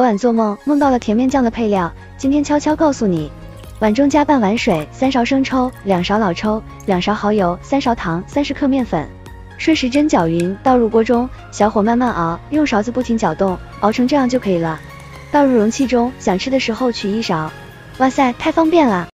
晚做梦，梦到了甜面酱的配料，今天悄悄告诉你。碗中加半碗水，3勺生抽，2勺老抽，2勺蚝油，3勺糖，30克面粉，顺时针搅匀，倒入锅中，小火慢慢熬，用勺子不停搅动，熬成这样就可以了。倒入容器中，想吃的时候取一勺。哇塞，太方便了！